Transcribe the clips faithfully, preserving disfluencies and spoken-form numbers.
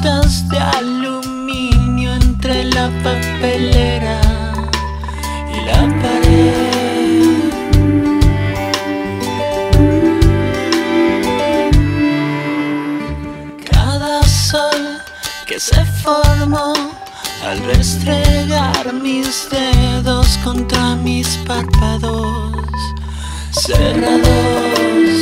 latas de aluminio entre la papelera y la pared. Cada sol que se formó al restregar mis dedos contra mis párpados cerrados.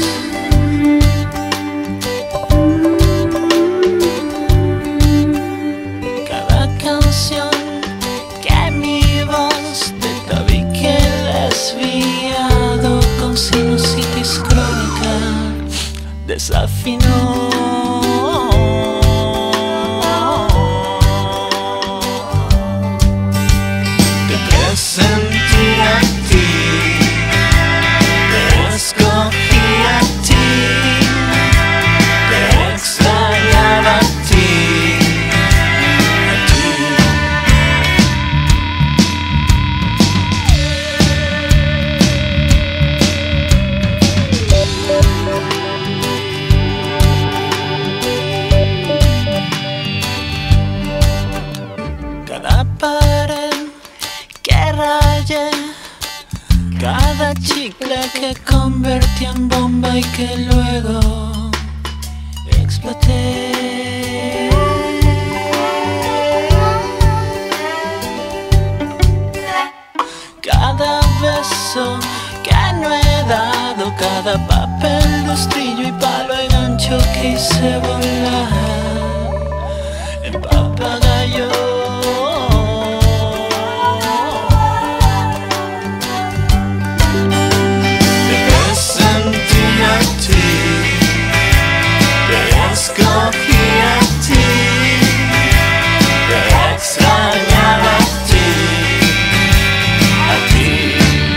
Cada canción que mi voz de tabique desviado con sinusitis crónica desafinó. Sentí a ti, te escogí a ti, te extrañaba a ti, a ti. Cada pared que rayé, cada chicle que convertí en bomba y que luego exploté. Cada beso que no he dado, cada papel, rastrillo y palo y gancho que hice volar en papagayo. Escogí a ti, te extrañaba a ti, a ti.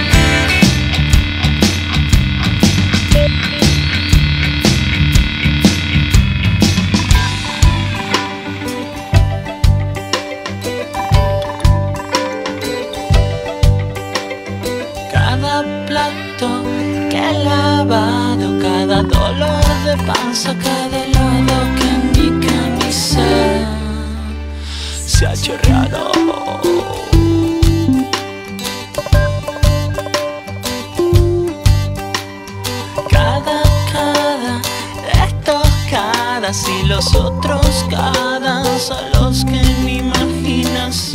Cada plato que he lavado, cada dolor de panza, cada helado que en mi camisa se ha chorreado. Cada, cada de estos cadas y los otros cada son los que en mi imaginación